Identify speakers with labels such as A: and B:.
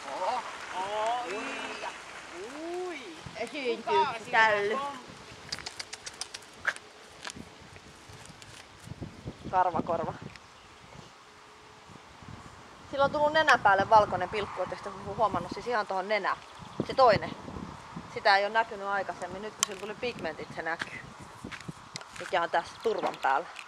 A: Esiintyykö tälle? Karvakorva. Sillä on tullut nenän päälle valkoinen pilkku, ootteko huomannut siis ihan tuohon nenään. Se toinen. Sitä ei ole näkynyt aikaisemmin, nyt kun sillä tuli pigmentit se näkyy. Mikä on tässä turvan päällä.